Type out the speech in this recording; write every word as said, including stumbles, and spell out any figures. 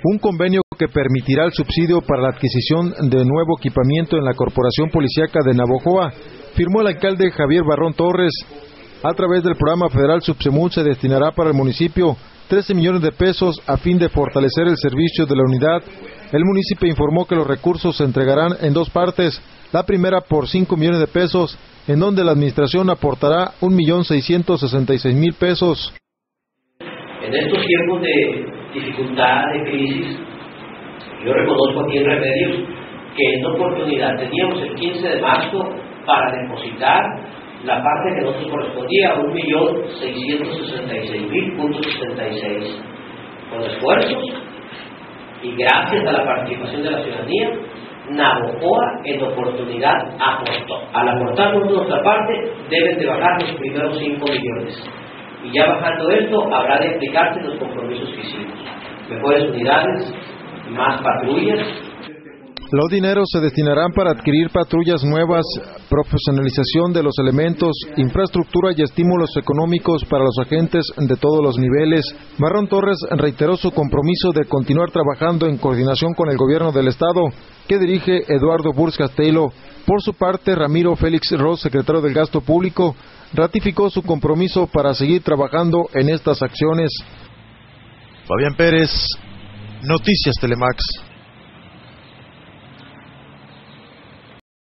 Un convenio que permitirá el subsidio para la adquisición de nuevo equipamiento en la Corporación Policíaca de Navojoa, firmó el alcalde Javier Barrón Torres. A través del programa federal Subsemud se destinará para el municipio trece millones de pesos a fin de fortalecer el servicio de la unidad. El municipio informó que los recursos se entregarán en dos partes. La primera por cinco millones de pesos, en donde la administración aportará un millón seiscientos sesenta y seis mil pesos. En estos tiempos de dificultad, de crisis, yo reconozco aquí en Remedios que en oportunidad teníamos el quince de marzo para depositar la parte que nos correspondía, un millón seiscientos sesenta y seis mil punto setenta y seis. Con esfuerzos y gracias a la participación de la ciudadanía, Navojoa en oportunidad aportó. Al aportar nuestra parte, deben de bajar los primeros cinco millones. Y ya bajando esto, habrá de explicarse los compromisos que hicimos. Mejores unidades, más patrullas. Los dineros se destinarán para adquirir patrullas nuevas, profesionalización de los elementos, infraestructura y estímulos económicos para los agentes de todos los niveles. Barrón Torres reiteró su compromiso de continuar trabajando en coordinación con el gobierno del estado, que dirige Eduardo Burz Castelo. Por su parte, Ramiro Félix Ross, secretario del Gasto Público, ratificó su compromiso para seguir trabajando en estas acciones. Fabián Pérez, Noticias Telemax.